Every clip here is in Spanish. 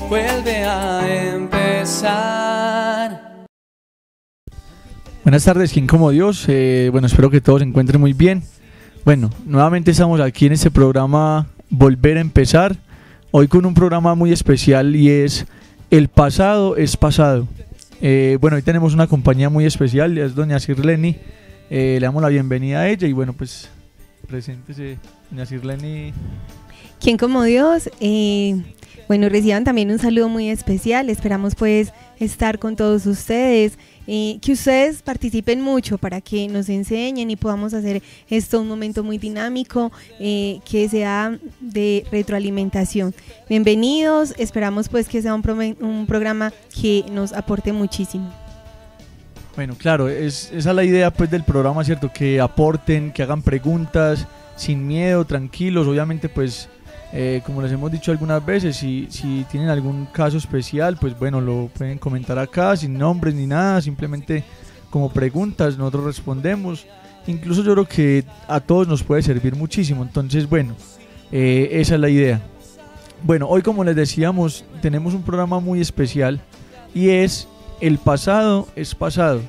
vuelve a empezar. Buenas tardes, ¿quién como Dios? Bueno, espero que todos se encuentren muy bien. Bueno, nuevamente estamos aquí en este programa Volver a Empezar. Hoy con un programa muy especial y es El pasado es pasado. Bueno, hoy tenemos una compañía muy especial, es doña Sirleni. Le damos la bienvenida a ella y bueno, pues preséntese, doña Sirleni. ¿Quién como Dios? Bueno, reciban también un saludo muy especial. Esperamos pues estar con todos ustedes, que ustedes participen mucho para que nos enseñen y podamos hacer esto un momento muy dinámico, que sea de retroalimentación. Bienvenidos, esperamos pues que sea un programa que nos aporte muchísimo. Bueno, claro, esa es la idea pues del programa, ¿cierto? Que aporten, que hagan preguntas sin miedo, tranquilos. Obviamente pues como les hemos dicho algunas veces, si tienen algún caso especial, pues bueno, lo pueden comentar acá sin nombres ni nada, simplemente como preguntas, nosotros respondemos. Incluso yo creo que a todos nos puede servir muchísimo, entonces bueno, esa es la idea. Bueno, hoy como les decíamos, tenemos un programa muy especial y es El pasado es pasado.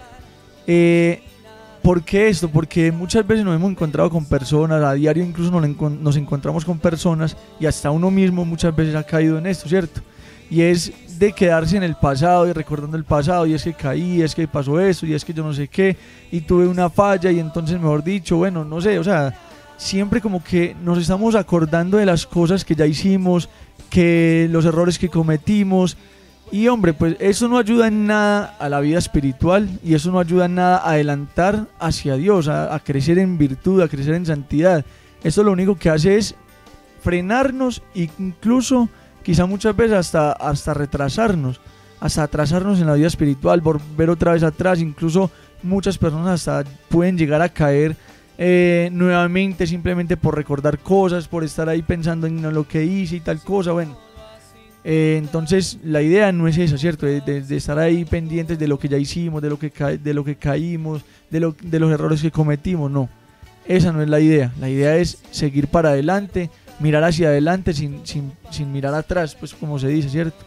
¿Por qué esto? Porque muchas veces nos hemos encontrado con personas, a diario incluso nos encontramos con personas y hasta uno mismo muchas veces ha caído en esto, ¿cierto? Y es de quedarse en el pasado y recordando el pasado, y es que caí, es que pasó esto, y es que yo no sé qué, y tuve una falla, y entonces mejor dicho, bueno, no sé, o sea, siempre como que nos estamos acordando de las cosas que ya hicimos, que los errores que cometimos. Y hombre, pues eso no ayuda en nada a la vida espiritual y eso no ayuda en nada a adelantar hacia Dios, a crecer en virtud, a crecer en santidad. Esto lo único que hace es frenarnos e incluso quizá muchas veces hasta retrasarnos, hasta atrasarnos en la vida espiritual, volver otra vez atrás. Incluso muchas personas hasta pueden llegar a caer nuevamente simplemente por recordar cosas, por estar ahí pensando en lo que hice y tal cosa, bueno. Entonces la idea no es esa, ¿cierto? De estar ahí pendientes de lo que ya hicimos, de lo que caímos, de los errores que cometimos, no. Esa no es la idea. La idea es seguir para adelante, mirar hacia adelante sin mirar atrás, pues como se dice, ¿cierto?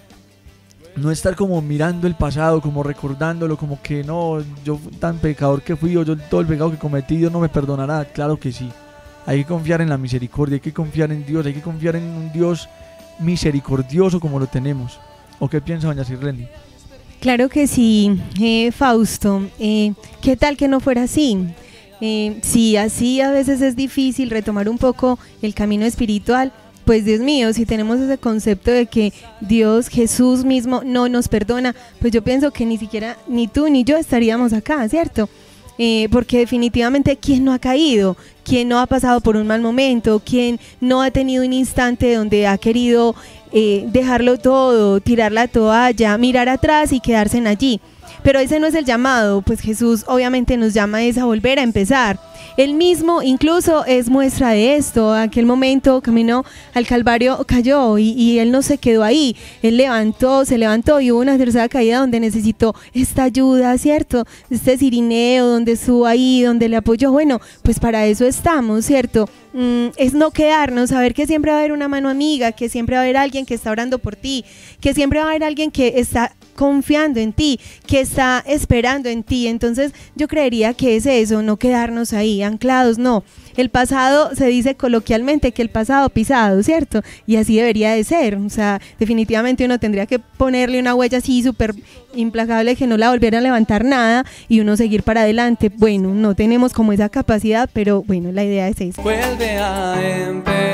No estar como mirando el pasado, como recordándolo, como que no, yo tan pecador que fui, o yo todo el pecado que cometí, Dios no me perdonará. Claro que sí. Hay que confiar en la misericordia, hay que confiar en Dios, hay que confiar en un Dios misericordioso como lo tenemos. ¿O qué piensa doña Sirleni? Claro que sí, Fausto. ¿Qué tal que no fuera así? Sí, así a veces es difícil retomar un poco el camino espiritual. Pues Dios mío, si tenemos ese concepto de que Dios, Jesús mismo no nos perdona, pues yo pienso que ni siquiera ni tú ni yo estaríamos acá, ¿cierto? Porque definitivamente ¿quién no ha caído? ¿Quién no ha pasado por un mal momento? ¿Quién no ha tenido un instante donde ha querido dejarlo todo, tirar la toalla, mirar atrás y quedarse en allí? Pero ese no es el llamado, pues Jesús obviamente nos llama a volver a empezar. Él mismo incluso es muestra de esto. Aquel momento caminó al Calvario, cayó y Él no se quedó ahí. Él se levantó y hubo una tercera caída donde necesitó esta ayuda, ¿cierto? Este cirineo donde estuvo ahí, donde le apoyó. Bueno, pues para eso estamos, ¿cierto? Es no quedarnos, saber que siempre va a haber una mano amiga, que siempre va a haber alguien que está orando por ti, que siempre va a haber alguien que está confiando en ti, que está esperando en ti. Entonces yo creería que es eso, no quedarnos ahí anclados, no. El pasado, se dice coloquialmente que el pasado pisado, ¿cierto? Y así debería de ser. O sea, definitivamente uno tendría que ponerle una huella así súper implacable que no la volviera a levantar nada y uno seguir para adelante. Bueno, no tenemos como esa capacidad, pero bueno, la idea es esa. Vuelve a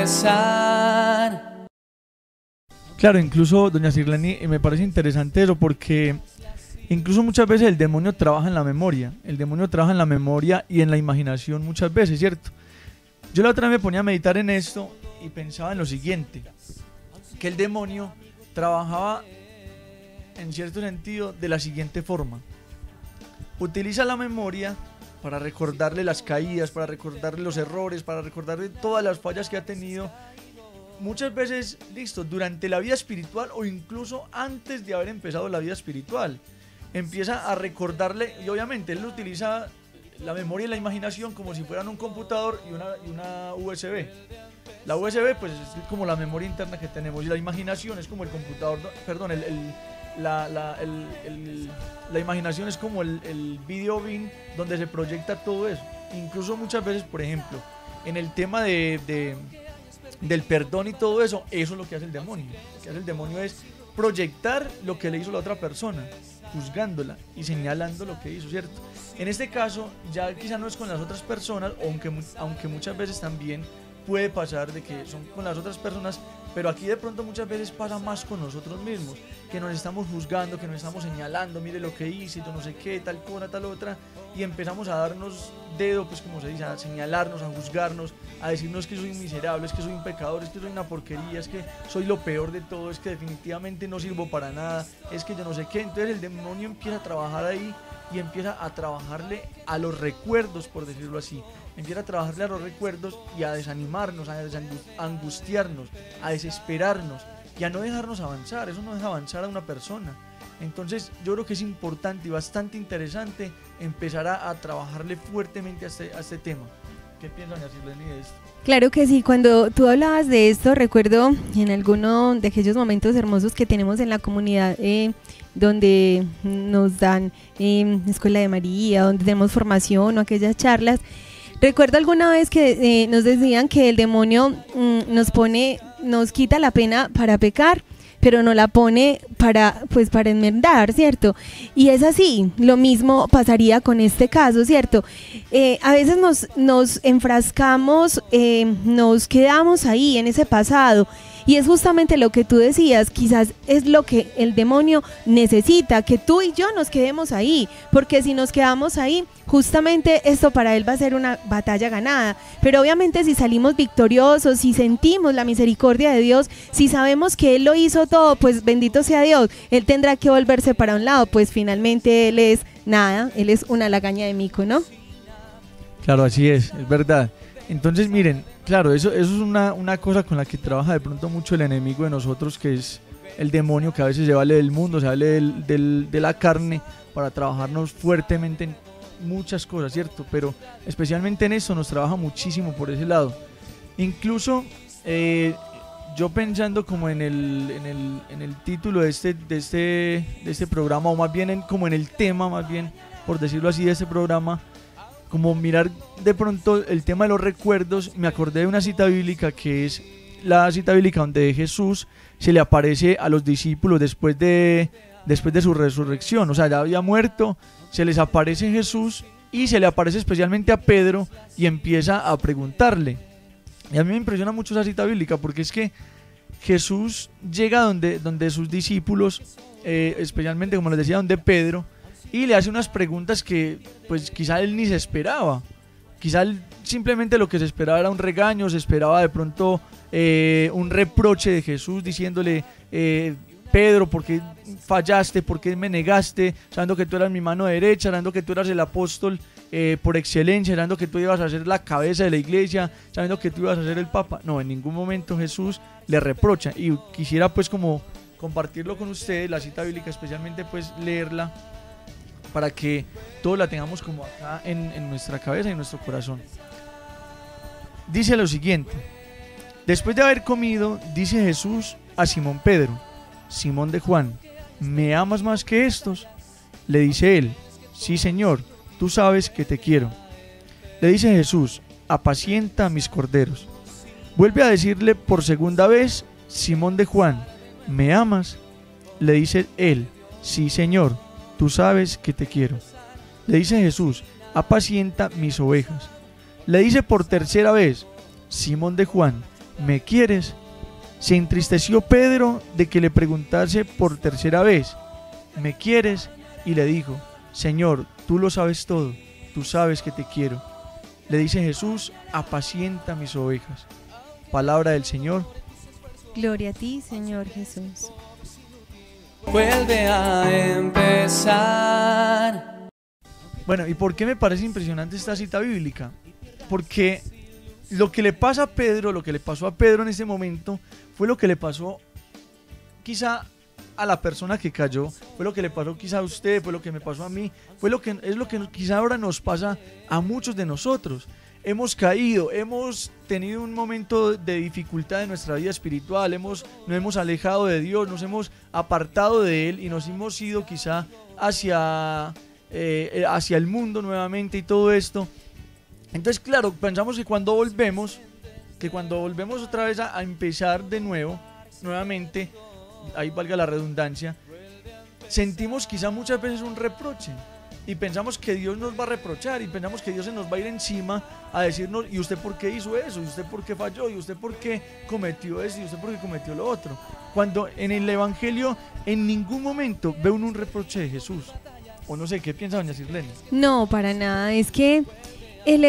empezar. Claro, incluso doña Sirleni, me parece interesante eso porque incluso muchas veces el demonio trabaja en la memoria. El demonio trabaja en la memoria y en la imaginación muchas veces, ¿cierto? Yo la otra vez me ponía a meditar en esto y pensaba en lo siguiente, que el demonio trabajaba en cierto sentido de la siguiente forma. Utiliza la memoria para recordarle las caídas, para recordarle los errores, para recordarle todas las fallas que ha tenido. Muchas veces, listo, durante la vida espiritual o incluso antes de haber empezado la vida espiritual. Empieza a recordarle, y obviamente él utiliza la memoria y la imaginación como si fueran un computador y una USB. La USB pues es como la memoria interna que tenemos, y la imaginación es como el computador, perdón, la imaginación es como el video bin donde se proyecta todo eso. Incluso muchas veces, por ejemplo, en el tema del perdón y todo eso, eso es lo que hace el demonio. Lo que hace el demonio es proyectar lo que le hizo la otra persona, juzgándola y señalando lo que hizo, ¿cierto? En este caso, ya quizá no es con las otras personas, aunque muchas veces también puede pasar de que son con las otras personas, pero aquí de pronto muchas veces pasa más con nosotros mismos, que nos estamos juzgando, que nos estamos señalando, mire lo que hice, yo no sé qué, tal cosa, tal otra, y empezamos a darnos dedo, pues como se dice, a señalarnos, a juzgarnos, a decirnos que soy un miserable, es que soy un pecador, es que soy una porquería, es que soy lo peor de todo, es que definitivamente no sirvo para nada, es que yo no sé qué. Entonces el demonio empieza a trabajar ahí y empieza a trabajarle a los recuerdos, por decirlo así. Empieza a trabajarle a los recuerdos y a desanimarnos, a angustiarnos, a desesperarnos y a no dejarnos avanzar. Eso no deja avanzar a una persona. Entonces yo creo que es importante y bastante interesante empezar a trabajarle fuertemente a este tema. ¿Qué piensan, Yacirleni, de esto? Claro que sí, cuando tú hablabas de esto, recuerdo en alguno de aquellos momentos hermosos que tenemos en la comunidad, donde nos dan Escuela de María, donde tenemos formación o aquellas charlas. Recuerdo alguna vez que nos decían que el demonio nos quita la pena para pecar, pero no la pone para enmendar, ¿cierto? Y es así, lo mismo pasaría con este caso, ¿cierto? A veces nos enfrascamos, nos quedamos ahí en ese pasado, y es justamente lo que tú decías, quizás es lo que el demonio necesita, que tú y yo nos quedemos ahí, porque si nos quedamos ahí, justamente esto para él va a ser una batalla ganada. Pero obviamente si salimos victoriosos, si sentimos la misericordia de Dios, si sabemos que él lo hizo todo, pues bendito sea Dios. Él tendrá que volverse para un lado, pues finalmente él es nada, él es una lagaña de mico, ¿no? Claro, así es verdad. Entonces miren, claro, eso es una cosa con la que trabaja de pronto mucho el enemigo de nosotros, que es el demonio, que a veces se vale del mundo, se vale de la carne para trabajarnos fuertemente en muchas cosas, ¿cierto? Pero especialmente en esto nos trabaja muchísimo por ese lado. Incluso yo pensando como en el título de este programa, o más bien como en el tema, más bien por decirlo así, de este programa, como mirar de pronto el tema de los recuerdos, me acordé de una cita bíblica, que es la cita bíblica donde Jesús se le aparece a los discípulos después de su resurrección. O sea, ya había muerto, se les aparece Jesús y se le aparece especialmente a Pedro y empieza a preguntarle. Y a mí me impresiona mucho esa cita bíblica, porque es que Jesús llega donde sus discípulos, especialmente, como les decía, donde Pedro, y le hace unas preguntas que pues quizá él ni se esperaba. Quizá él simplemente lo que se esperaba era un regaño, se esperaba de pronto un reproche de Jesús diciéndole: Pedro, ¿por qué fallaste? ¿Por qué me negaste? Sabiendo que tú eras mi mano derecha, sabiendo que tú eras el apóstol por excelencia, sabiendo que tú ibas a ser la cabeza de la iglesia, sabiendo que tú ibas a ser el papa. No, en ningún momento Jesús le reprocha. Y quisiera pues como compartirlo con ustedes, la cita bíblica, especialmente pues leerla, para que todos la tengamos como acá en nuestra cabeza y en nuestro corazón. Dice lo siguiente: después de haber comido, dice Jesús a Simón Pedro: Simón de Juan, ¿me amas más que estos? Le dice él: sí, Señor, tú sabes que te quiero. Le dice Jesús: apacienta mis corderos. Vuelve a decirle por segunda vez: Simón de Juan, ¿me amas? Le dice él: sí, Señor, tú sabes que te quiero. Le dice Jesús: apacienta mis ovejas. Le dice por tercera vez: Simón de Juan, ¿me quieres? Se entristeció Pedro de que le preguntase por tercera vez: ¿me quieres? Y le dijo: Señor, tú lo sabes todo, tú sabes que te quiero. Le dice Jesús: apacienta mis ovejas. Palabra del Señor. Gloria a ti, Señor Jesús. Vuelve a empezar. Bueno, ¿y por qué me parece impresionante esta cita bíblica? Porque lo que le pasa a Pedro, lo que le pasó a Pedro en ese momento, fue lo que le pasó quizá a la persona que cayó, fue lo que le pasó quizá a usted, fue lo que me pasó a mí, es lo que quizá ahora nos pasa a muchos de nosotros. hemos caído, hemos tenido un momento de dificultad en nuestra vida espiritual, nos hemos alejado de Dios, nos hemos apartado de Él y nos hemos ido quizá hacia el mundo nuevamente y todo esto. Entonces, claro, pensamos que cuando volvemos otra vez a empezar de nuevo, nuevamente, ahí valga la redundancia, sentimos quizá muchas veces un reproche y pensamos que Dios nos va a reprochar y pensamos que Dios se nos va a ir encima a decirnos: ¿y usted por qué hizo eso? ¿Y usted por qué falló? ¿Y usted por qué cometió eso? ¿Y usted por qué cometió lo otro? Cuando en el Evangelio en ningún momento ve uno un reproche de Jesús. O no sé, ¿qué piensa doña Sirlene? No, para nada, es que Él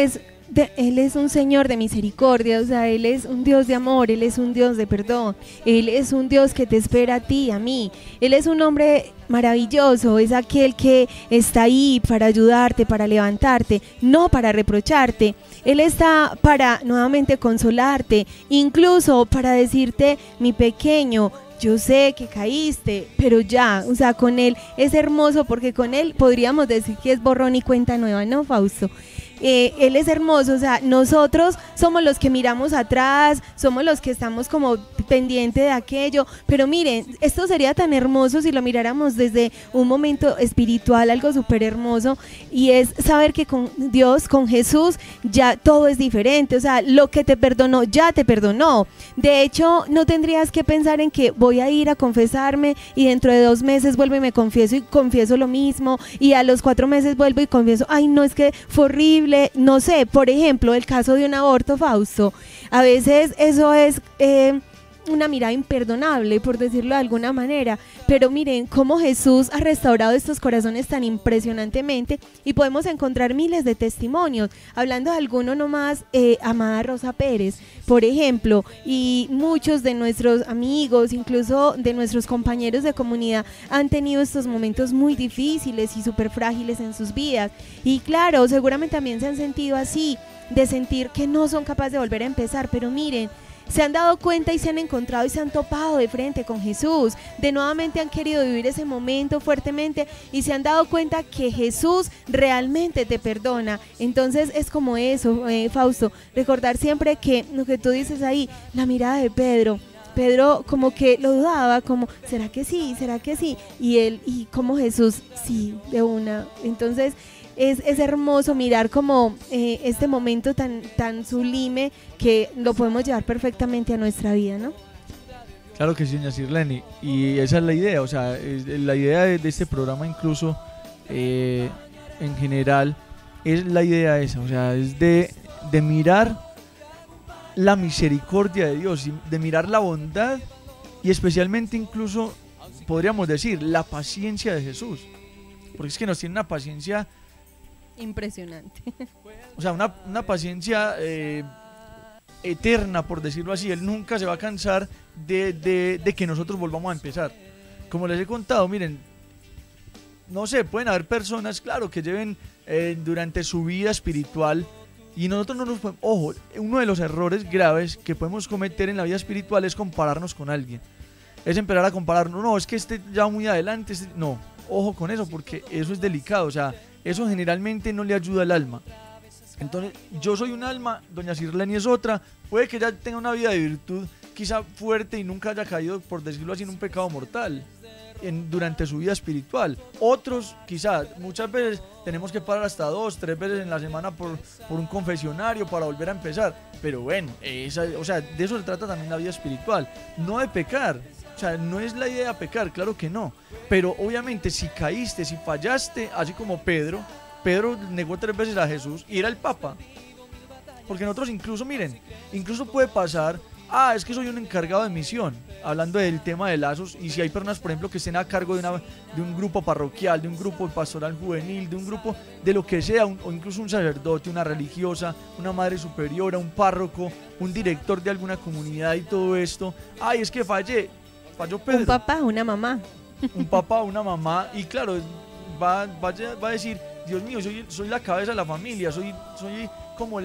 es un Señor de misericordia, o sea, Él es un Dios de amor, Él es un Dios de perdón, Él es un Dios que te espera a ti, a mí. Él es un hombre maravilloso, es aquel que está ahí para ayudarte, para levantarte, no para reprocharte. Él está para nuevamente consolarte, incluso para decirte: mi pequeño, yo sé que caíste, pero ya, o sea, con Él es hermoso, porque con Él podríamos decir que es borrón y cuenta nueva, ¿no, Fausto? Él es hermoso, o sea, nosotros somos los que miramos atrás, somos los que estamos como pendiente de aquello, pero miren, esto sería tan hermoso si lo miráramos desde un momento espiritual, algo súper hermoso, y es saber que con Dios, con Jesús, ya todo es diferente, o sea, lo que te perdonó, ya te perdonó. De hecho, no tendrías que pensar en que voy a ir a confesarme y dentro de 2 meses vuelvo y me confieso y confieso lo mismo, y a los 4 meses vuelvo y confieso: ay, no, es que fue horrible. No sé, por ejemplo, el caso de un aborto, Fausto, a veces eso es una mirada imperdonable, por decirlo de alguna manera, pero miren cómo Jesús ha restaurado estos corazones tan impresionantemente, y podemos encontrar miles de testimonios. Hablando de alguno nomás, amada Rosa Pérez, por ejemplo, y muchos de nuestros amigos, incluso de nuestros compañeros de comunidad, han tenido estos momentos muy difíciles y súper frágiles en sus vidas, y claro, seguramente también se han sentido así, de sentir que no son capaces de volver a empezar, pero miren, se han dado cuenta y se han encontrado y se han topado de frente con Jesús, de nuevamente han querido vivir ese momento fuertemente y se han dado cuenta que Jesús realmente te perdona. Entonces es como eso, Fausto, recordar siempre que lo que tú dices ahí, la mirada de Pedro como que lo dudaba, como ¿será que sí? ¿Será que sí? Y como Jesús, sí, de una. Entonces es hermoso mirar como este momento tan sublime que lo podemos llevar perfectamente a nuestra vida, ¿no? Claro que sí, doña Sirlene, y esa es la idea, o sea, la idea de este programa incluso en general es la idea esa, o sea, es de mirar la misericordia de Dios, de mirar la bondad y especialmente incluso podríamos decir la paciencia de Jesús, porque es que nos tiene una paciencia impresionante. O sea, una paciencia eterna, por decirlo así. Él nunca se va a cansar de que nosotros volvamos a empezar. Como les he contado, miren, no sé, pueden haber personas, claro, que lleven durante su vida espiritual y nosotros no nos podemos... Ojo, uno de los errores graves que podemos cometer en la vida espiritual es compararnos con alguien. Es empezar a compararnos, no, es que este ya muy adelante, no, ojo con eso, porque eso es delicado, o sea, eso generalmente no le ayuda al alma. Entonces, yo soy un alma, doña Sirlene es otra, puede que ella tenga una vida de virtud quizá fuerte y nunca haya caído, por decirlo así, en un pecado mortal durante su vida espiritual. Otros, quizá, muchas veces tenemos que parar hasta 2, 3 veces en la semana por un confesionario para volver a empezar. Pero bueno, o sea, de eso se trata también la vida espiritual, no de pecar. O sea, no es la idea pecar, claro que no. Pero obviamente si caíste, si fallaste, así como Pedro negó 3 veces a Jesús y era el Papa. Porque nosotros incluso, miren, incluso puede pasar, es que soy un encargado de misión, hablando del tema de lazos, y si hay personas, por ejemplo, que estén a cargo de un grupo parroquial, de un grupo pastoral juvenil, de un grupo de lo que sea, o incluso un sacerdote, una religiosa, una madre superiora, un párroco, un director de alguna comunidad y todo esto, es que falló Pedro. Un papá, una mamá. Un papá, una mamá, y claro, va a decir, Dios mío, soy la cabeza de la familia, soy como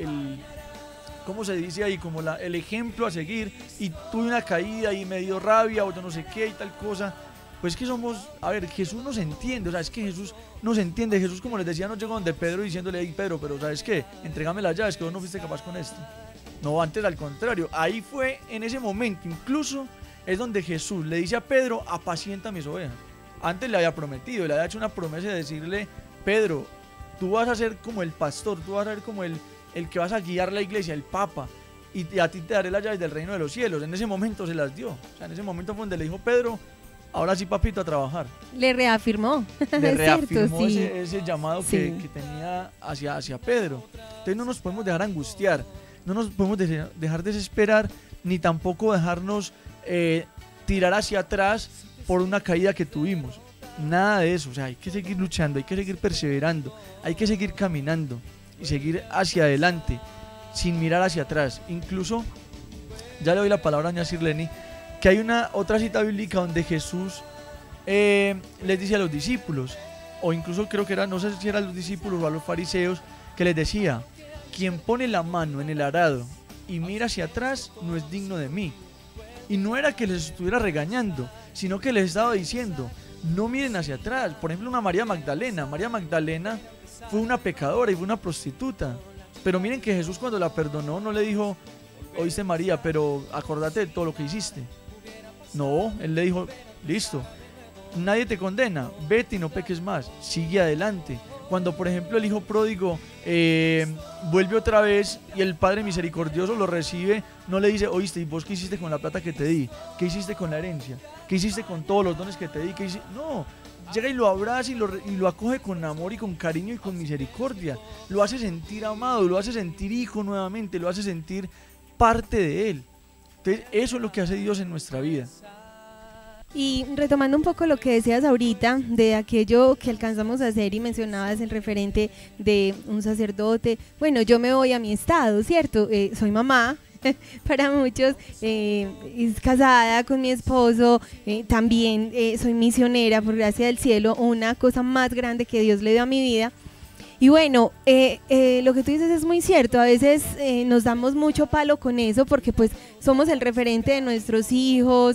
¿cómo se dice ahí? Como el ejemplo a seguir, y tuve una caída y me dio rabia o yo no sé qué y tal cosa. pues que somos, a ver, Jesús nos entiende, o sea, es que Jesús nos entiende. Jesús, como les decía, no llegó donde Pedro diciéndole, hey Pedro, pero ¿sabes qué? Entrégame las llaves, que vos no fuiste capaz con esto. No, antes al contrario, ahí fue en ese momento, incluso es donde Jesús le dice a Pedro, apacienta mis ovejas. Antes le había prometido, le había hecho una promesa de decirle, Pedro, tú vas a ser como el pastor, tú vas a ser como el que vas a guiar la iglesia, el papa, y a ti te daré las llaves del reino de los cielos. En ese momento se las dio, o sea, en ese momento fue donde le dijo, Pedro, ahora sí, papito, a trabajar. Le reafirmó. Le reafirmó cierto, sí. ese llamado que tenía hacia Pedro. Entonces no nos podemos dejar angustiar, no nos podemos dejar desesperar, ni tampoco dejarnos tirar hacia atrás por una caída que tuvimos. Nada de eso, o sea, hay que seguir luchando, hay que seguir perseverando, hay que seguir caminando y seguir hacia adelante, sin mirar hacia atrás. Incluso, ya le doy la palabra a doña Sirleni, que hay otra cita bíblica donde Jesús les dice a los discípulos, o incluso creo que era, no sé si eran los discípulos o a los fariseos, que les decía, quien pone la mano en el arado y mira hacia atrás no es digno de mí. Y no era que les estuviera regañando, sino que les estaba diciendo, no miren hacia atrás. Por ejemplo, una María Magdalena. María Magdalena fue una pecadora y fue una prostituta. Pero miren que Jesús, cuando la perdonó, no le dijo, oíste María, pero acordate de todo lo que hiciste. No, él le dijo, listo, nadie te condena, vete y no peques más, sigue adelante. Cuando, por ejemplo, el hijo pródigo vuelve otra vez y el Padre misericordioso lo recibe, no le dice, oíste, ¿y vos qué hiciste con la plata que te di? ¿Qué hiciste con la herencia? ¿Qué hiciste con todos los dones que te di? No, llega y lo abraza y lo acoge con amor y con cariño y con misericordia. Lo hace sentir amado, lo hace sentir hijo nuevamente, lo hace sentir parte de él. Entonces, eso es lo que hace Dios en nuestra vida. Y retomando un poco lo que decías ahorita, de aquello que alcanzamos a hacer y mencionabas el referente de un sacerdote, bueno, yo me voy a mi estado, ¿cierto? Soy mamá, para muchos, es casada con mi esposo, también soy misionera, por gracia del cielo, una cosa más grande que Dios le dio a mi vida. Y bueno, lo que tú dices es muy cierto, a veces nos damos mucho palo con eso porque pues somos el referente de nuestros hijos,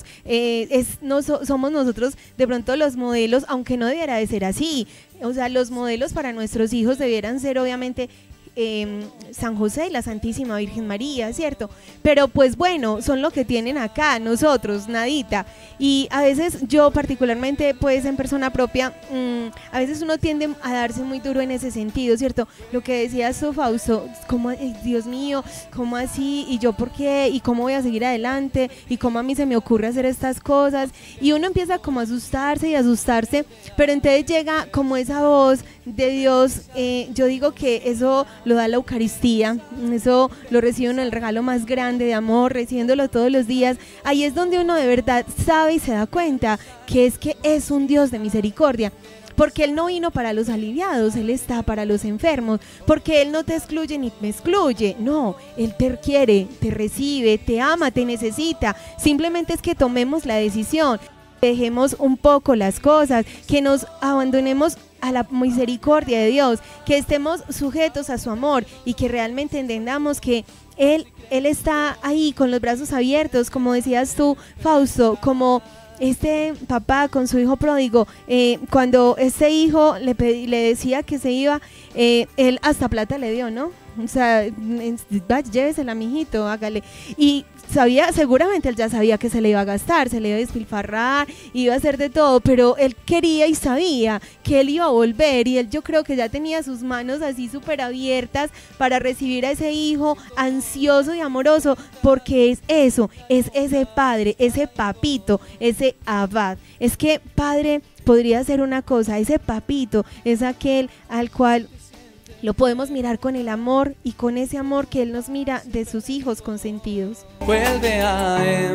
somos nosotros de pronto los modelos, aunque no debiera de ser así. O sea, los modelos para nuestros hijos debieran ser obviamente San José y la Santísima Virgen María, ¿cierto? Pero pues bueno, son lo que tienen acá nosotros, nadita. Y a veces yo particularmente, pues en persona propia, a veces uno tiende a darse muy duro en ese sentido, ¿cierto? Lo que decías tú, Fausto, como, Dios mío, ¿cómo así? ¿Y yo por qué? ¿Y cómo voy a seguir adelante? ¿Y cómo a mí se me ocurre hacer estas cosas? Y uno empieza como a asustarse y asustarse, pero entonces llega como esa voz de Dios. Yo digo que eso lo da la Eucaristía, eso lo recibe uno, el regalo más grande de amor, recibiéndolo todos los días. Ahí es donde uno de verdad sabe y se da cuenta que es un Dios de misericordia, porque Él no vino para los aliviados, Él está para los enfermos, porque Él no te excluye ni me excluye, no, Él te quiere, te recibe, te ama, te necesita. Simplemente es que tomemos la decisión, dejemos un poco las cosas, que nos abandonemos a la misericordia de Dios, que estemos sujetos a su amor y que realmente entendamos que Él está ahí con los brazos abiertos, como decías tú, Fausto, como este papá con su hijo pródigo, cuando este hijo le decía que se iba, él hasta plata le dio, ¿no? O sea, llévesela, mijito, hágale. Y seguramente él ya sabía que se le iba a gastar, se le iba a despilfarrar, iba a hacer de todo, pero él quería y sabía que él iba a volver, y él, yo creo que ya tenía sus manos así súper abiertas para recibir a ese hijo ansioso y amoroso, porque es eso, es ese padre, ese papito, ese abad. Es que padre podría ser una cosa, ese papito es aquel al cual lo podemos mirar con el amor y con ese amor que Él nos mira de sus hijos consentidos. Vuelve a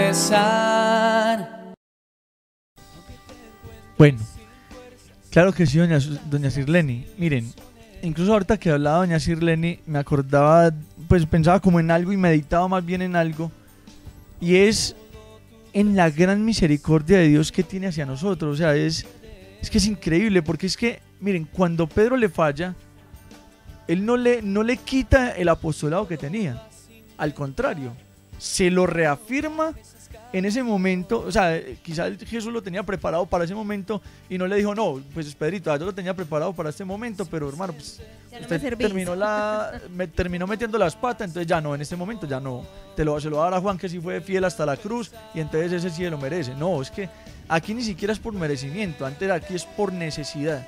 empezar. Bueno, claro que sí, doña Sirleni. Miren, incluso ahorita que hablaba doña Sirleni, me acordaba, pues pensaba como en algo y meditaba más bien en algo, y es en la gran misericordia de Dios que tiene hacia nosotros. O sea, es que es increíble, porque es que, miren, cuando Pedro le falla, Él no le quita el apostolado que tenía, al contrario, se lo reafirma en ese momento, o sea, quizás Jesús lo tenía preparado para ese momento y no le dijo, no, pues Pedrito, yo lo tenía preparado para este momento, pero hermano, pues usted terminó metiendo las patas, entonces ya no, en este momento ya no, se lo va a dar a Juan, que sí fue fiel hasta la cruz, y entonces ese sí lo merece. No, es que aquí ni siquiera es por merecimiento, antes aquí es por necesidad.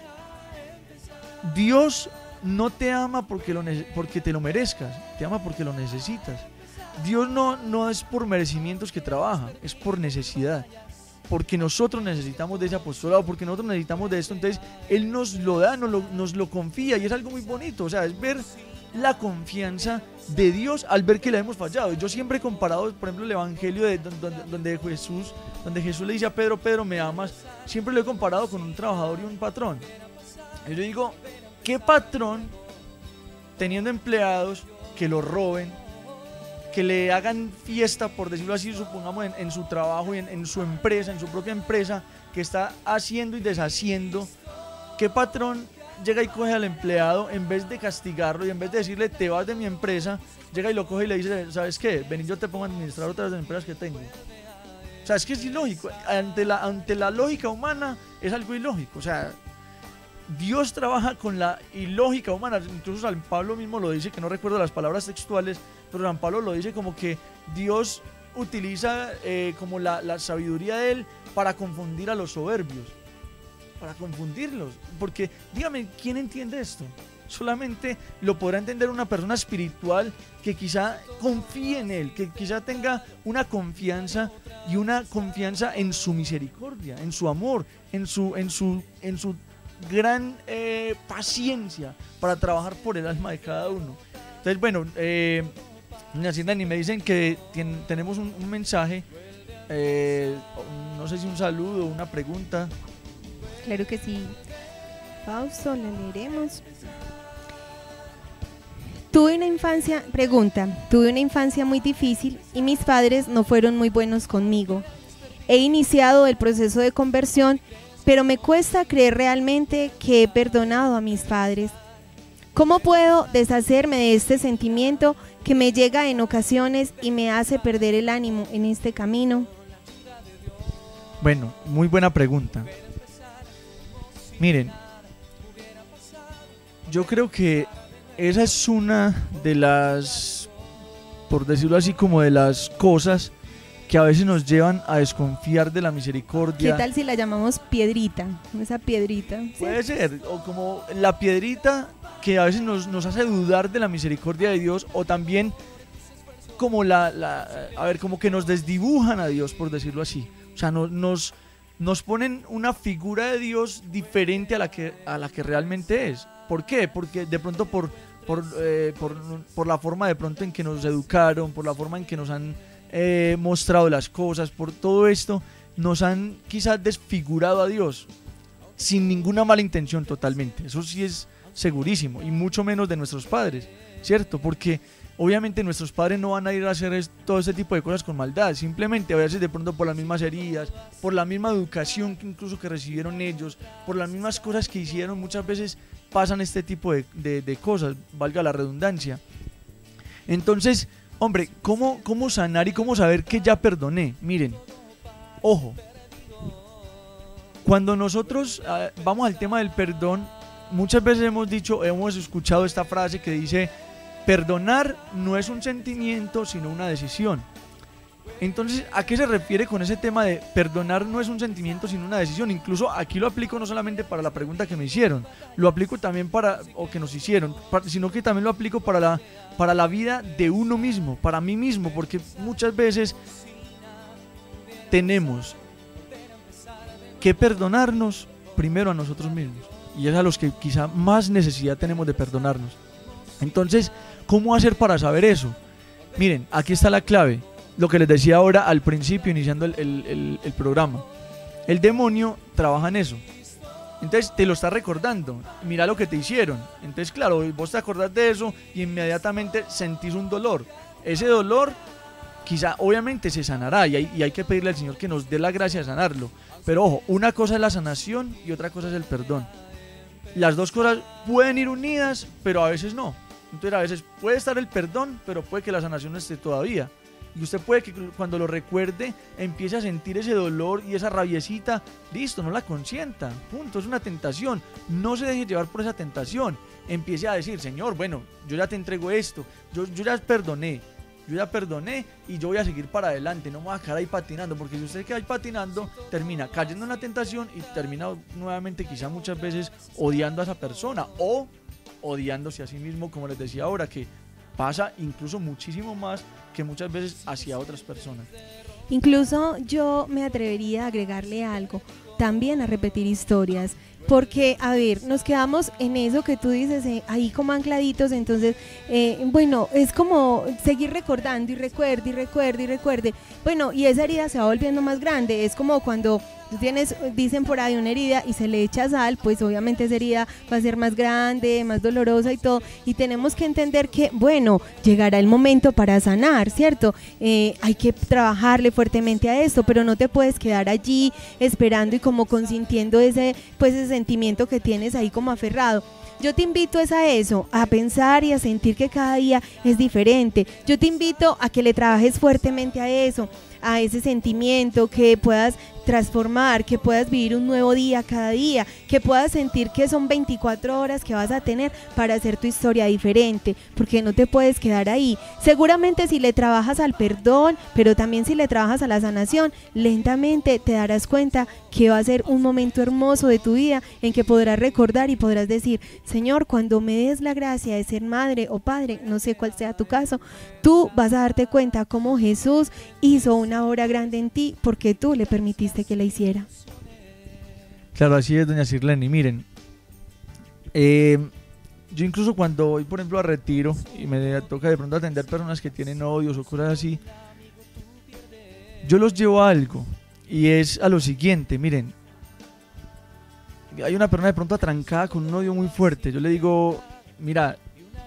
Dios no te ama porque te lo merezcas, te ama porque lo necesitas. Dios no es por merecimientos que trabaja, es por necesidad. Porque nosotros necesitamos de ese apostolado, porque nosotros necesitamos de esto, entonces Él nos lo da, nos lo confía, y es algo muy bonito, o sea, es ver la confianza de Dios al ver que le hemos fallado. Yo siempre he comparado, por ejemplo, el evangelio donde Jesús le dice a Pedro, Pedro, ¿me amas? Siempre lo he comparado con un trabajador y un patrón. Y yo digo, ¿qué patrón, teniendo empleados que lo roben, que le hagan fiesta, por decirlo así, supongamos en su trabajo y en su empresa, en su propia empresa, que está haciendo y deshaciendo, qué patrón llega y coge al empleado, en vez de castigarlo y en vez de decirle te vas de mi empresa, llega y lo coge y le dice, ¿sabes qué? Ven y yo te pongo a administrar otras de las empresas que tengo? O sea, es que es ilógico. Ante la lógica humana es algo ilógico. O sea, Dios trabaja con la ilógica humana. Incluso San Pablo mismo lo dice, que no recuerdo las palabras textuales, pero San Pablo lo dice como que Dios utiliza como la sabiduría de Él para confundir a los soberbios, para confundirlos. Porque dígame, ¿quién entiende esto? Solamente lo podrá entender una persona espiritual que quizá confíe en Él, que quizá tenga una confianza en su misericordia, en su amor, en su gran paciencia para trabajar por el alma de cada uno. Entonces, bueno, doña Cindy, me dicen que tenemos un mensaje, no sé si un saludo o una pregunta. Claro que sí, Fausto, la leeremos. Tuve una infancia muy difícil y mis padres no fueron muy buenos conmigo. He iniciado el proceso de conversión, pero me cuesta creer realmente que he perdonado a mis padres. ¿Cómo puedo deshacerme de este sentimiento que me llega en ocasiones y me hace perder el ánimo en este camino? Bueno, muy buena pregunta. Miren, yo creo que esa es una de las, por decirlo así, como de las cosas que a veces nos llevan a desconfiar de la misericordia. ¿Qué tal si la llamamos piedrita? Esa piedrita. Puede ser, o como la piedrita que a veces nos hace dudar de la misericordia de Dios, o también como como que nos desdibujan a Dios, por decirlo así. O sea, nos ponen una figura de Dios diferente a la que realmente es. ¿Por qué? Porque de pronto por la forma de pronto en que nos educaron, por la forma en que nos han mostrado las cosas, por todo esto, nos han quizás desfigurado a Dios sin ninguna mala intención totalmente. Eso sí es segurísimo, y mucho menos de nuestros padres, ¿cierto? Porque obviamente nuestros padres no van a ir a hacer todo este tipo de cosas con maldad, simplemente a veces de pronto por las mismas heridas, por la misma educación que incluso que recibieron ellos, por las mismas cosas que hicieron, muchas veces pasan este tipo de cosas, valga la redundancia. Entonces, hombre, ¿cómo sanar y cómo saber que ya perdoné? Miren, ojo, cuando nosotros vamos al tema del perdón, muchas veces hemos escuchado esta frase que dice: perdonar no es un sentimiento, sino una decisión. Entonces, ¿a qué se refiere con ese tema de perdonar no es un sentimiento, sino una decisión? Incluso aquí lo aplico no solamente para la pregunta que me hicieron, lo aplico también o que nos hicieron, sino que también lo aplico para la vida de uno mismo, para mí mismo, porque muchas veces tenemos que perdonarnos primero a nosotros mismos, y es a los que quizá más necesidad tenemos de perdonarnos. Entonces, ¿cómo hacer para saber eso? Miren, aquí está la clave, lo que les decía ahora al principio, iniciando el programa. El demonio trabaja en eso. Entonces te lo está recordando. Mira lo que te hicieron. Entonces, claro, vos te acordás de eso y inmediatamente sentís un dolor. Ese dolor quizá obviamente se sanará y hay que pedirle al Señor que nos dé la gracia de sanarlo. Pero ojo, una cosa es la sanación y otra cosa es el perdón. Las dos cosas pueden ir unidas, pero a veces no. Entonces a veces puede estar el perdón, pero puede que la sanación no esté todavía. y usted puede que cuando lo recuerde empiece a sentir ese dolor y esa rabiecita, listo, no la consienta, punto, es una tentación, no se deje llevar por esa tentación, empiece a decir, Señor, bueno, yo ya te entrego esto, yo ya perdoné y yo voy a seguir para adelante, no me voy a quedar ahí patinando, porque si usted queda ahí patinando, termina cayendo en la tentación y termina nuevamente quizá muchas veces odiando a esa persona o odiándose a sí mismo, como les decía ahora, que pasa incluso muchísimo más que muchas veces hacia otras personas. Incluso yo me atrevería a agregarle algo, también a repetir historias, porque, a ver, nos quedamos en eso que tú dices, ahí como ancladitos, entonces, bueno, es como seguir recordando y recuerde, bueno, y esa herida se va volviendo más grande, es como cuando tú tienes, dicen por ahí, una herida y se le echa sal, pues obviamente esa herida va a ser más grande, más dolorosa y todo, y tenemos que entender que, bueno, llegará el momento para sanar, ¿cierto? Hay que trabajarle fuertemente a esto, pero no te puedes quedar allí esperando y como consintiendo ese sentimiento que tienes ahí como aferrado. Yo te invito a eso, a pensar y a sentir que cada día es diferente. Yo te invito a que le trabajes fuertemente a eso, a ese sentimiento, que puedas transformar, que puedas vivir un nuevo día cada día, que puedas sentir que son 24 horas que vas a tener para hacer tu historia diferente, porque no te puedes quedar ahí. Seguramente si le trabajas al perdón, pero también si le trabajas a la sanación, lentamente te darás cuenta que va a ser un momento hermoso de tu vida en que podrás recordar y podrás decir, Señor, cuando me des la gracia de ser madre o padre, no sé cuál sea tu caso, tú vas a darte cuenta cómo Jesús hizo una obra grande en ti porque tú le permitiste que la hiciera. Claro, así es, doña Sirleni. Miren, yo incluso cuando voy, por ejemplo, a retiro y me toca de pronto atender personas que tienen odios o cosas así, yo los llevo a algo y es a lo siguiente. Miren, hay una persona de pronto atrancada con un odio muy fuerte. Yo le digo, mira,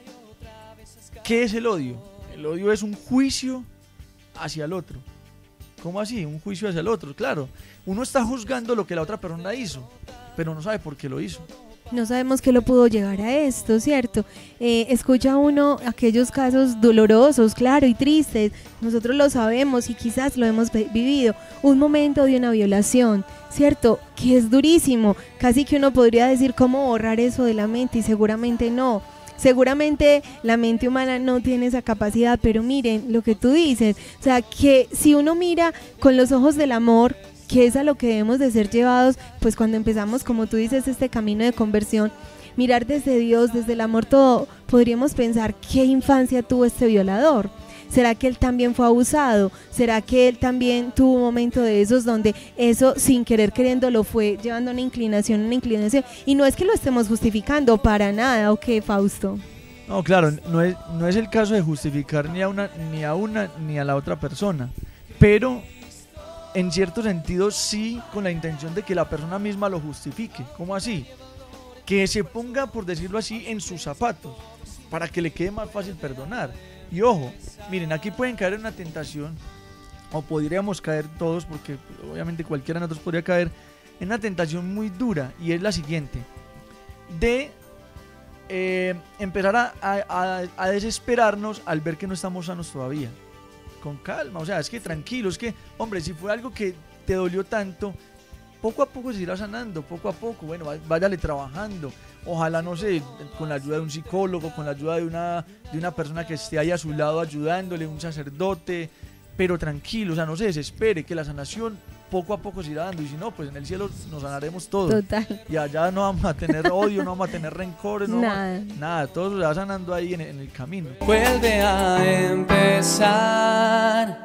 ¿qué es el odio? El odio es un juicio hacia el otro. ¿Cómo así? Un juicio hacia el otro, claro. Uno está juzgando lo que la otra persona hizo, pero no sabe por qué lo hizo. No sabemos qué lo pudo llegar a esto, ¿cierto? Escucha uno aquellos casos dolorosos, claro, y tristes. Nosotros lo sabemos y quizás lo hemos vivido. Un momento de una violación, ¿cierto? Que es durísimo. Casi que uno podría decir cómo borrar eso de la mente y seguramente no. Seguramente la mente humana no tiene esa capacidad, pero miren lo que tú dices, o sea, que si uno mira con los ojos del amor, que es a lo que debemos de ser llevados, pues cuando empezamos, como tú dices, este camino de conversión, mirar desde Dios, desde el amor todo, podríamos pensar qué infancia tuvo este violador. ¿Será que él también fue abusado? ¿Será que él también tuvo un momento de esos donde eso sin querer queriendo lo fue llevando a una inclinación? Y no es que lo estemos justificando para nada, ¿o qué, Fausto? No, claro, no es el caso de justificar ni a una ni a la otra persona, pero en cierto sentido sí, con la intención de que la persona misma lo justifique. ¿Cómo así? Que se ponga, por decirlo así, en sus zapatos, para que le quede más fácil perdonar. Y ojo, miren, aquí pueden caer en una tentación, o podríamos caer todos, porque obviamente cualquiera de nosotros podría caer en una tentación muy dura, y es la siguiente, de empezar a desesperarnos al ver que no estamos sanos todavía. Con calma, o sea, es que tranquilo, es que, hombre, si fue algo que te dolió tanto, poco a poco se irá sanando, poco a poco, bueno, váyale trabajando, ojalá, no sé, con la ayuda de un psicólogo, con la ayuda de una persona que esté ahí a su lado ayudándole, un sacerdote, pero tranquilo, o sea, no se desespere, que la sanación poco a poco se irá dando, y si no, pues en el cielo nos sanaremos todos. Total. Y allá no vamos a tener odio, no vamos a tener rencores, nada, todo se va sanando ahí en el camino. Vuelve a empezar.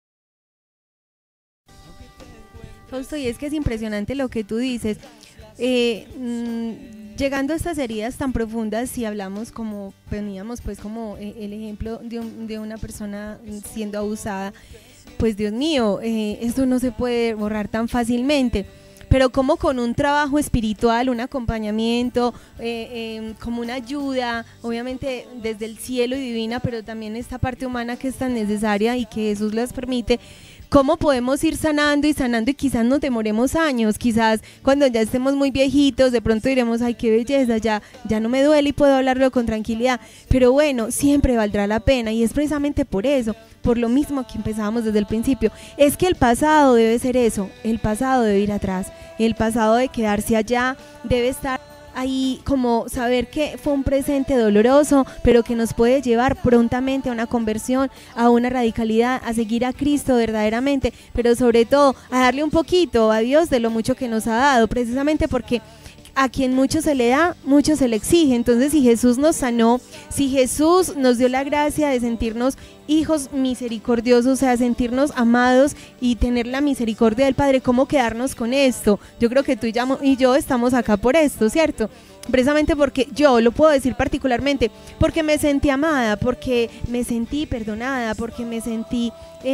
Fausto, y es que es impresionante lo que tú dices. Llegando a estas heridas tan profundas, si hablamos como veníamos, pues como el ejemplo de una persona siendo abusada, pues Dios mío, esto no se puede borrar tan fácilmente. Pero como con un trabajo espiritual, un acompañamiento, como una ayuda, obviamente desde el cielo y divina, pero también esta parte humana que es tan necesaria y que Jesús les permite, ¿cómo podemos ir sanando y sanando? Y quizás nos demoremos años, quizás cuando ya estemos muy viejitos, de pronto diremos, ay, qué belleza, ya no me duele y puedo hablarlo con tranquilidad. Pero bueno, siempre valdrá la pena, y es precisamente por eso, por lo mismo que empezábamos desde el principio. Es que el pasado debe ser eso, el pasado debe ir atrás, el pasado de quedarse allá debe estar ahí, como saber que fue un presente doloroso, pero que nos puede llevar prontamente a una conversión, a una radicalidad, a seguir a Cristo verdaderamente, pero sobre todo a darle un poquito a Dios de lo mucho que nos ha dado, precisamente porque a quien mucho se le da, mucho se le exige. Entonces, si Jesús nos sanó, si Jesús nos dio la gracia de sentirnos hijos misericordiosos, o sea, sentirnos amados y tener la misericordia del Padre, ¿cómo quedarnos con esto? Yo creo que tú y yo estamos acá por esto, ¿cierto? Precisamente porque yo lo puedo decir particularmente, porque me sentí amada, porque me sentí perdonada, porque me sentí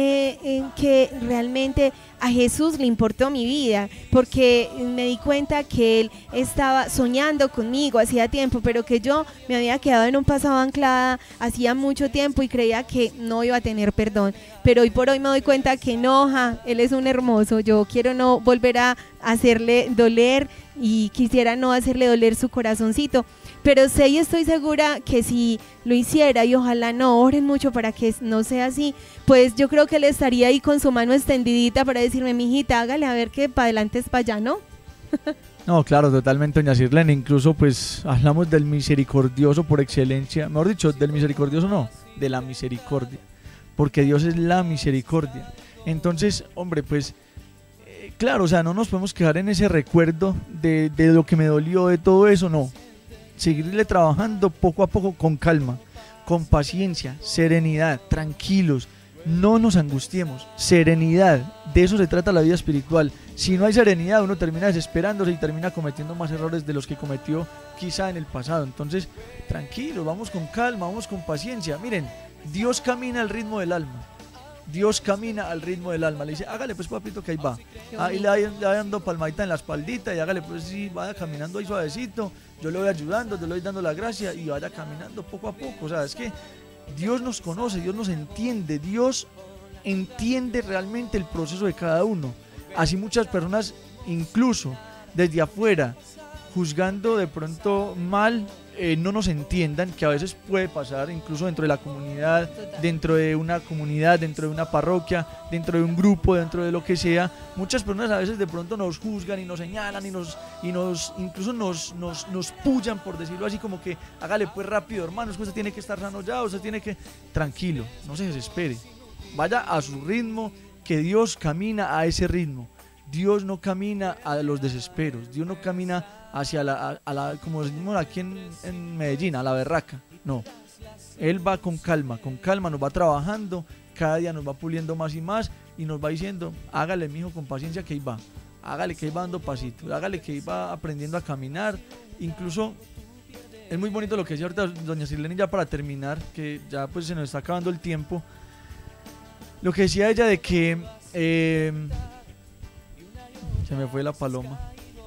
que realmente a Jesús le importó mi vida, porque me di cuenta que Él estaba soñando conmigo hacía tiempo, pero que yo me había quedado en un pasado anclada hacía mucho tiempo y creía que no iba a tener perdón, pero hoy por hoy me doy cuenta que no, Él es un hermoso. Yo quiero no volver a hacerle doler y quisiera no hacerle doler su corazoncito, pero sé y estoy segura que si lo hiciera, y ojalá no, oren mucho para que no sea así, pues yo creo que Él estaría ahí con su mano extendidita para decirme, mijita, hágale a ver que para adelante es para allá, ¿no? No, claro, totalmente, doña Sirlene. Incluso pues hablamos del misericordioso por excelencia, mejor dicho, del misericordioso no, de la misericordia, porque Dios es la misericordia. Entonces, hombre, pues claro, o sea, no nos podemos quedar en ese recuerdo de lo que me dolió, de todo eso, no. Seguirle trabajando poco a poco, con calma, con paciencia, serenidad, tranquilos, no nos angustiemos, serenidad, de eso se trata la vida espiritual. Si no hay serenidad, uno termina desesperándose y termina cometiendo más errores de los que cometió quizá en el pasado. Entonces, tranquilos, vamos con calma, vamos con paciencia. Miren, Dios camina al ritmo del alma. Dios camina al ritmo del alma. Le dice, hágale pues, papito, que ahí va. Ahí le va dando palmadita en la espaldita y hágale pues, sí, vaya caminando ahí suavecito. Yo le voy ayudando, yo le voy dando la gracia y vaya caminando poco a poco. O sea, es que Dios nos conoce, Dios nos entiende, Dios entiende realmente el proceso de cada uno. Así muchas personas, incluso desde afuera, juzgando de pronto mal, no nos entiendan, que a veces puede pasar incluso dentro de la comunidad, dentro de una comunidad, dentro de una parroquia, dentro de un grupo, dentro de lo que sea. Muchas personas a veces de pronto nos juzgan y nos señalan y incluso nos pullan, por decirlo así, como que hágale pues rápido, hermano, es que usted tiene que estar sano ya, usted tiene que... Tranquilo, no se desespere, vaya a su ritmo, que Dios camina a ese ritmo. Dios no camina a los desesperos, Dios no camina hacia la como decimos aquí en Medellín, a la berraca. No, Él va con calma nos va trabajando, cada día nos va puliendo más y más y nos va diciendo, hágale mijo con paciencia que ahí va, hágale que ahí va dando pasitos, hágale que ahí va aprendiendo a caminar. Incluso es muy bonito lo que decía ahorita doña Sirlene, ya para terminar, que ya pues se nos está acabando el tiempo, lo que decía ella de que se me fue la paloma.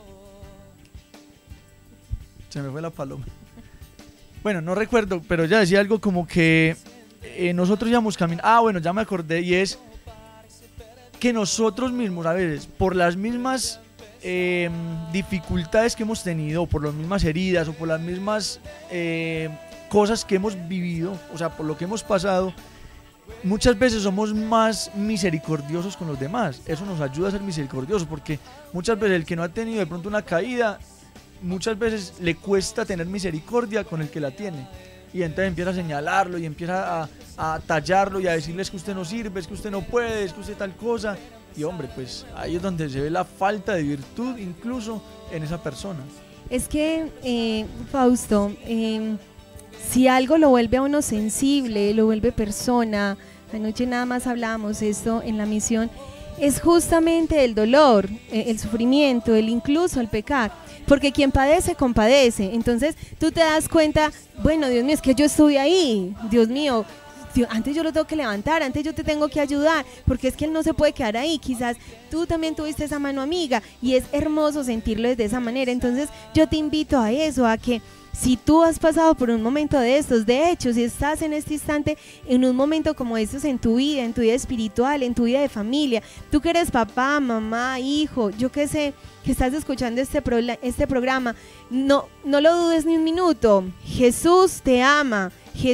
Bueno, no recuerdo, pero ella decía algo como que nosotros íbamos caminando. Ah, bueno, ya me acordé, y es que nosotros mismos, a veces, por las mismas dificultades que hemos tenido, por las mismas heridas o por las mismas cosas que hemos vivido, o sea, por lo que hemos pasado, muchas veces somos más misericordiosos con los demás. Eso nos ayuda a ser misericordiosos, porque muchas veces el que no ha tenido de pronto una caída, muchas veces le cuesta tener misericordia con el que la tiene, y entonces empieza a señalarlo y empieza a tallarlo y a decirles que usted no sirve, es que usted no puede, es que usted tal cosa. Y hombre, pues ahí es donde se ve la falta de virtud incluso en esa persona. Es que, Fausto, si algo lo vuelve a uno sensible, lo vuelve persona, anoche nada más hablábamos esto en la misión, es justamente el dolor, el sufrimiento, incluso el pecar, porque quien padece, compadece. Entonces tú te das cuenta, bueno, Dios mío, es que yo estuve ahí, Dios mío, antes yo lo tengo que levantar, antes yo te tengo que ayudar, porque es que Él no se puede quedar ahí. Quizás tú también tuviste esa mano amiga y es hermoso sentirlo de esa manera. Entonces yo te invito a eso, a que Si tú has pasado por un momento de estos, de hecho, si estás en este instante en un momento como estos en tu vida espiritual, en tu vida de familia, tú que eres papá, mamá, hijo, yo qué sé, que estás escuchando este programa, no lo dudes ni un minuto. Jesús te ama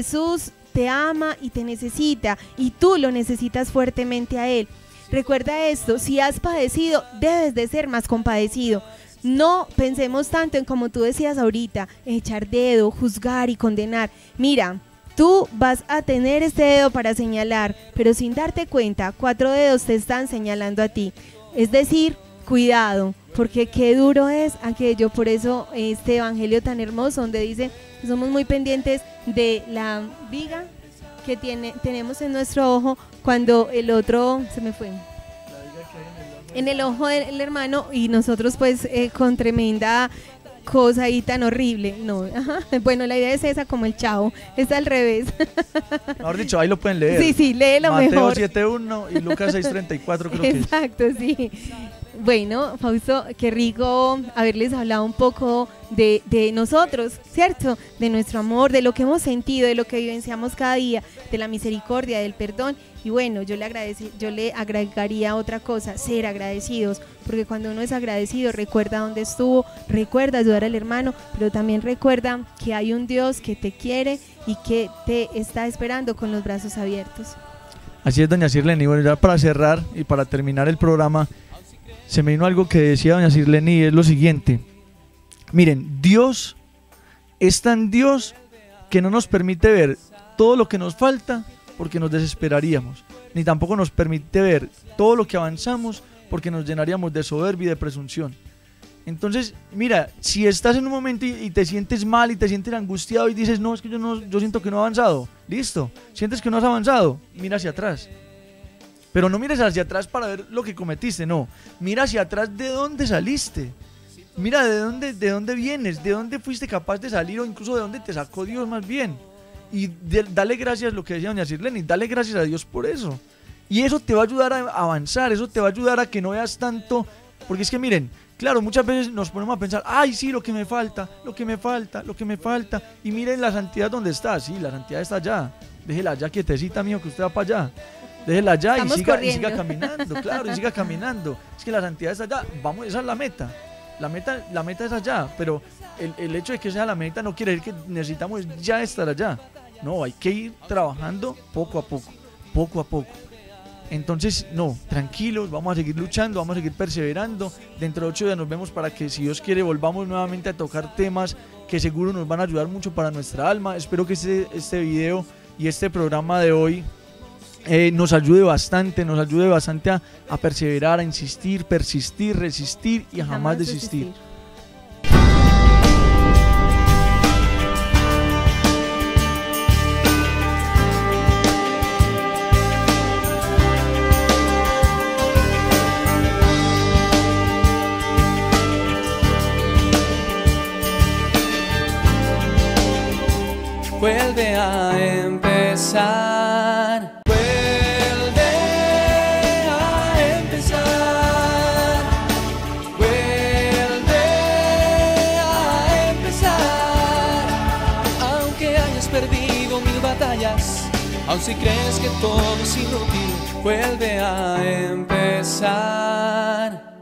y te necesita, y tú lo necesitas fuertemente a Él. Recuerda esto, si has padecido, debes de ser más compadecido. No pensemos tanto en, como tú decías ahorita, echar dedo, juzgar y condenar. Mira, tú vas a tener este dedo para señalar, pero sin darte cuenta, 4 dedos te están señalando a ti. Es decir, cuidado, porque qué duro es aquello. Por eso este evangelio tan hermoso donde dice que somos muy pendientes de la viga que tenemos en nuestro ojo, cuando el otro se me fue en el ojo del hermano, y nosotros pues con tremenda cosa ahí tan horrible. No, bueno, la idea es esa, como el Chavo, es al revés. Mejor dicho, ahí lo pueden leer. Sí, léelo Mateo mejor. Mateo 7:1 y Lucas 6:34 creo que es. Exacto, sí. Bueno, Fausto, qué rico haberles hablado un poco de nosotros, ¿cierto? De nuestro amor, de lo que hemos sentido, de lo que vivenciamos cada día, de la misericordia, del perdón. Y bueno, yo le agregaría otra cosa, ser agradecidos, porque cuando uno es agradecido recuerda dónde estuvo, recuerda ayudar al hermano, pero también recuerda que hay un Dios que te quiere y que te está esperando con los brazos abiertos. Así es, doña Sirleni. Bueno, ya para cerrar y para terminar el programa, se me vino algo que decía doña Sirleni, y es lo siguiente. Miren, Dios es tan Dios que no nos permite ver todo lo que nos falta porque nos desesperaríamos, ni tampoco nos permite ver todo lo que avanzamos porque nos llenaríamos de soberbia y de presunción. Entonces, mira, si estás en un momento y te sientes mal y te sientes angustiado y dices, no, es que yo siento que no he avanzado, listo, sientes que no has avanzado, mira hacia atrás. Pero no mires hacia atrás para ver lo que cometiste, no. Mira hacia atrás de dónde saliste. Mira de dónde vienes, de dónde fuiste capaz de salir, o incluso de dónde te sacó Dios más bien. Y dale gracias, lo que decía doña Sirleni, dale gracias a Dios por eso. Y eso te va a ayudar a avanzar, eso te va a ayudar a que no veas tanto. Porque es que miren, claro, muchas veces nos ponemos a pensar, ay sí, lo que me falta. Y miren la santidad donde está, sí, la santidad está allá. Déjela allá quietecita, mijo, que usted va para allá. Déjela allá y siga caminando, claro, y siga caminando. Es que la santidad está allá, vamos, esa es la meta. La meta es allá, pero el hecho de que sea la meta no quiere decir que necesitamos ya estar allá. No, hay que ir trabajando poco a poco. Entonces, no, tranquilos, vamos a seguir luchando, vamos a seguir perseverando. Dentro de 8 días nos vemos para que, si Dios quiere, volvamos nuevamente a tocar temas que seguro nos van a ayudar mucho para nuestra alma. Espero que este video y este programa de hoy nos ayude bastante a perseverar, a insistir, persistir, resistir y jamás desistir. Vuelve a empezar. Vuelve a empezar. Vuelve a empezar. Aunque hayas perdido 1000 batallas, aun si crees que todo es inútil, vuelve a empezar.